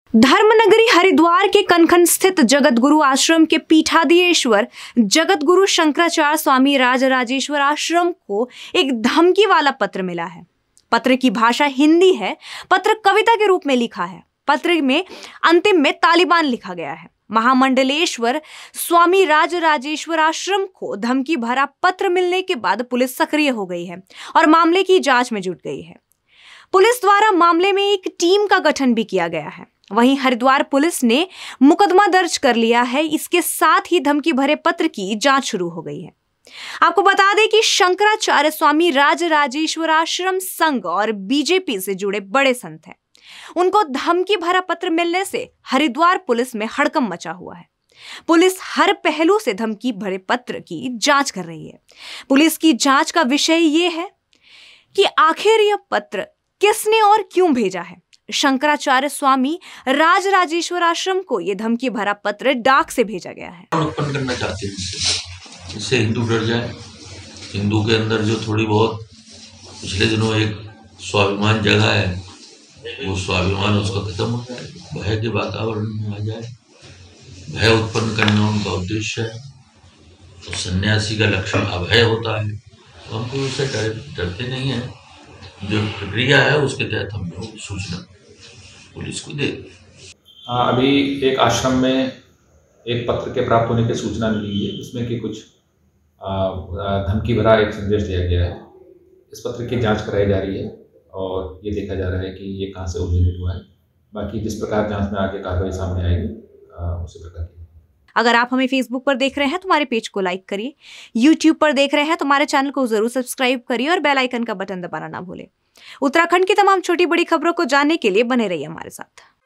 धर्मनगरी हरिद्वार के कनखन स्थित जगत गुरु आश्रम के पीठाधीश्वर जगत गुरु शंकराचार्य स्वामी राजराजेश्वर आश्रम को एक धमकी वाला पत्र मिला है। पत्र की भाषा हिंदी है। पत्र कविता के रूप में लिखा है। पत्र में अंतिम में तालिबान लिखा गया है। महामंडलेश्वर स्वामी राजराजेश्वर आश्रम को धमकी भरा पत्र मिलने के बाद पुलिस सक्रिय हो गई है और मामले की जांच में जुट गई है। पुलिस द्वारा मामले में एक टीम का गठन भी किया गया है। वहीं हरिद्वार पुलिस ने मुकदमा दर्ज कर लिया है। इसके साथ ही धमकी भरे पत्र की जांच शुरू हो गई है। आपको बता दें कि शंकराचार्य स्वामी राजराजेश्वर आश्रम संघ और बीजेपी से जुड़े बड़े संत हैं। उनको धमकी भरा पत्र मिलने से हरिद्वार पुलिस में हड़कंप मचा हुआ है। पुलिस हर पहलू से धमकी भरे पत्र की जांच कर रही है। पुलिस की जांच का विषय ये है कि आखिर यह पत्र किसने और क्यों भेजा है। शंकराचार्य स्वामी राजराजेश्वर आश्रम को यह धमकी भरा पत्र डाक से भेजा गया है। उत्पन्न करना चाहते हैं इससे हिंदू डर जाए। हिंदू के अंदर जो थोड़ी बहुत पिछले दिनों एक स्वाभिमान जगा है, वो स्वाभिमान उसका खत्म हो जाए, भय के वातावरण में आ जाए। भय उत्पन्न करना उनका उद्देश्य है। तो सन्यासी का लक्षण अभय होता है। तो हम तो उससे डरते नहीं है। जो प्रक्रिया है उसके तहत हम लोग सूचना पुलिस को दे। अभी एक आश्रम में एक पत्र के प्राप्त होने की सूचना मिली है, जिसमें कि कुछ धमकी भरा एक संदेश दिया गया है। इस पत्र की जांच कराई जा रही है और ये देखा जा रहा है कि ये कहां से ओरिजिनेट हुआ है। बाकी जिस प्रकार जांच में आगे कार्रवाई सामने आएगी उसी प्रकार की। अगर आप हमें फेसबुक पर देख रहे हैं तो हमारे पेज को लाइक करिए। यूट्यूब पर देख रहे हैं तो हमारे चैनल को जरूर सब्सक्राइब करिए और बेल आइकन का बटन दबाना ना भूलें। उत्तराखंड की तमाम छोटी बड़ी खबरों को जानने के लिए बने रहिए हमारे साथ।